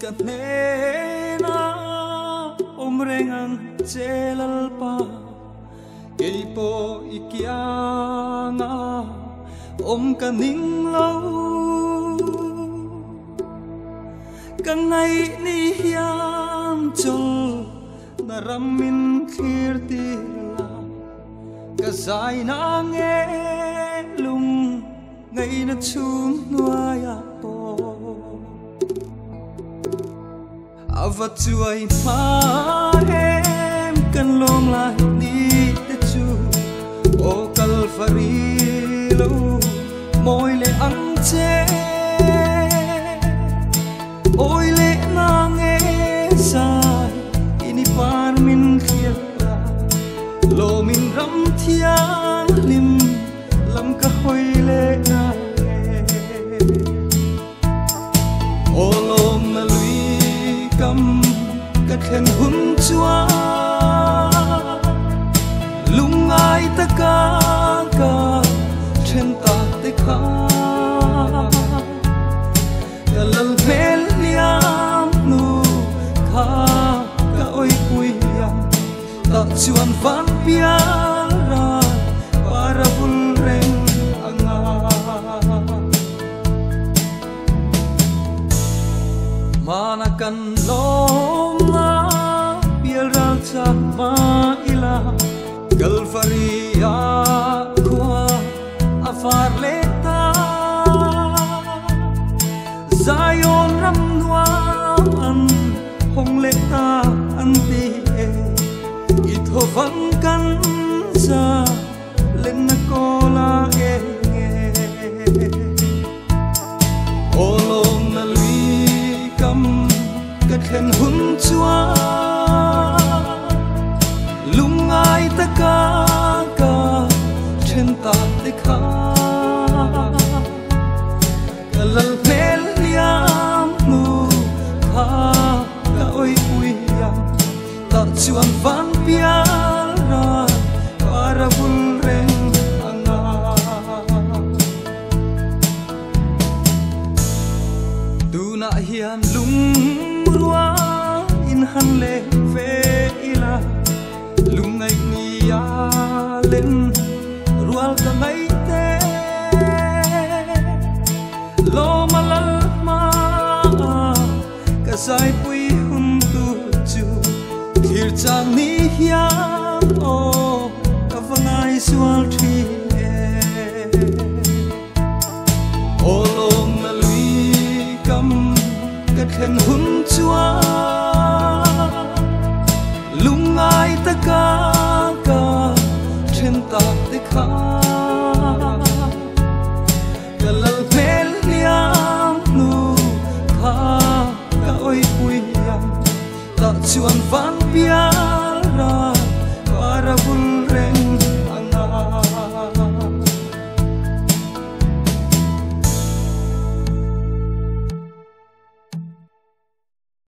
kanena omrengang celalpa keipo ikianga kaning lau kangai ni hiam chol naramin khirtila kasai na nge lung ngai na chung nuaya po avatuai ma em kan lom lai ni te chu o kalfari lo moi le ang che oi le na nge sai ini par min khia lo min ram thia lim lam ka hoi le na o lom na lui kam ka khen hun chua lung ai ta ka chen ta te kha ka lal mel liam nu kha ka oi pui yam ta chuan van pia ra para bul reng anga mana kan lom na piel ra cha ma ila kalfaria kwa afar leta Zion ram nuan hong leta anti e itho vang kan sa len na kola e olom na lui kam kat khen hun chua lung ai ta ka chen ta te kha kalal mel liam nu kha ka oi pui yam ta chuan van pia ra para bul reng anga tu na hian lung rua in han le ve ila lung ai ni ya len rual ka mai te lo malal ma ka sai pui hun tu chu thir chang ni hiam o ka vangai sual thi o lom na lui kam ka khen hun chua lung ai ta ka chen ta te kha kalal mel liam nu kha ka oi pui yam ta chuan van pia ra